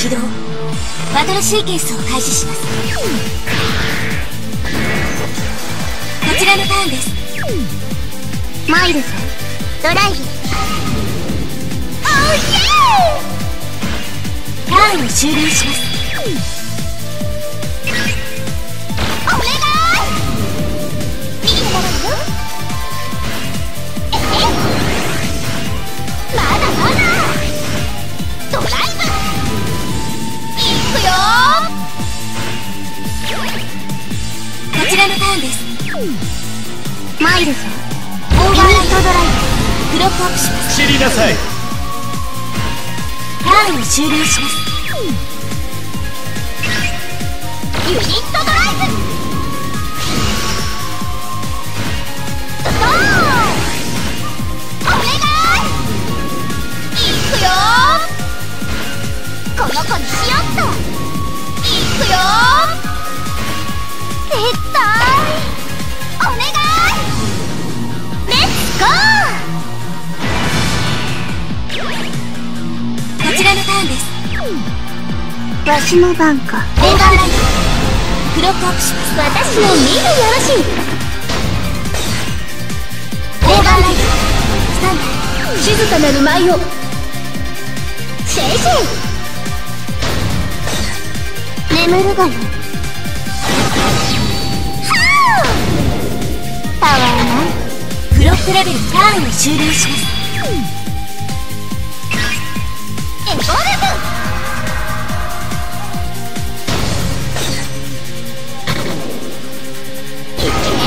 起動。バトルシーケンスを開始します。こちらのターンです。 参るぞ。ドライブ。おいターンを終了します。 お願い。見てもらうよ。まだまだ。ドライブ。いくよ。 こちらのターンです。 参るぞ。 オーバーライトユニットドライブ。ブロックアップします。 知りなさい。 ターンを終了します。 ユニットドライブ。ドーン。お願い。いくよ。この子にしよっと。いくよ。絶対お願い。レッツゴー。 こちらのターンです。 わしの番か。 オーバーライトブロックアップします。 私も見るよろしい。 オーバーライトスタンバイ。 静かなる舞を。シェイシェイ。眠るがよ。はあ。たわいない。 ブロックレベルターンを終了します。 エボルブ。いけ。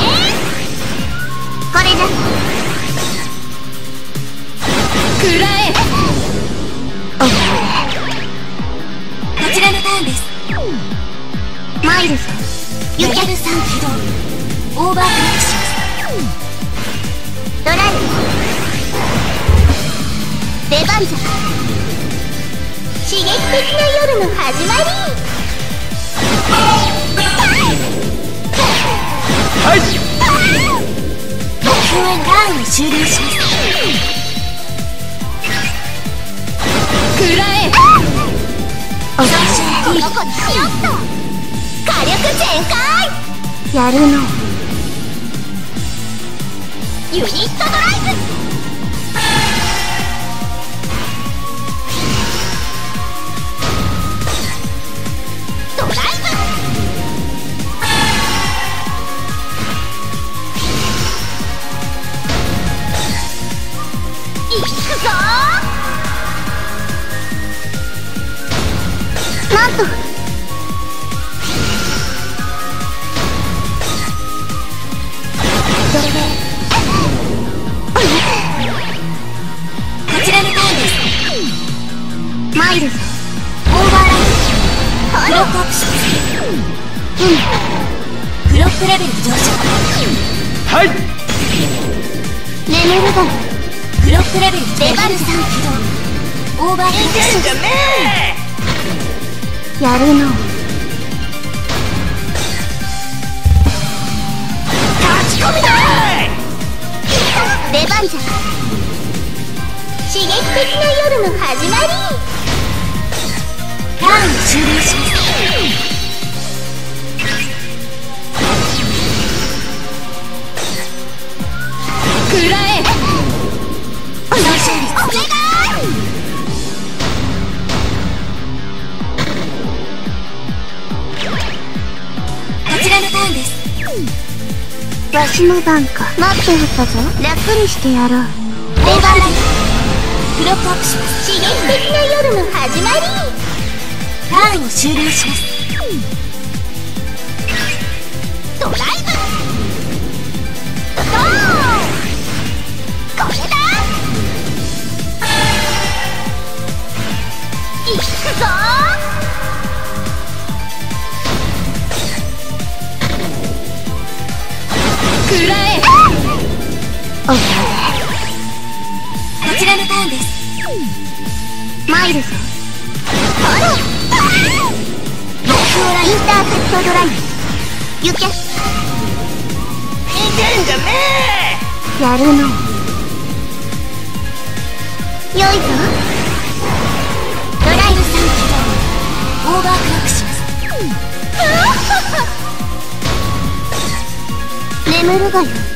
これだ。 くらえ。 お前。 こちらのターンです。 参るぞ。 ユキャル3起動。オーバークリックします。 ドライブ。出番じゃ。刺激的な夜の始まり。 はい。 目標へのターンを終了します。くらえ。 お前この子にしよっと。火力全開。やるの。ユニットドライブ。ドライブ。いくぞー。なんと。 こちらのターンです。 参るぞ。 オーバーライトブロックアップします。ブロックレベル上昇。 はい。 眠るがよ。 ブロックレベル出番3 起動。オーバーライトします。 やるの。 立ち込みだーい。 出番じゃ。刺激的な夜の始まり。 ターンを終了します。くらえ。 お願い。 こちらのターンです。 わしの番か。待っておったぞ。楽にしてやろう。 オーバーライトブロックアップします。 刺激的な夜の始まり。 ターンを終了します。 ドライブ。ドーン。これだ。いくぞくらえ。 お前。 こちらのターンです。 参るぞ。ほら。目標ラインターセットドライブ。ユキャ。 いけんじゃねやるの。よいぞ。ドライブ3起動。 ーバークロックします。 眠るがよい。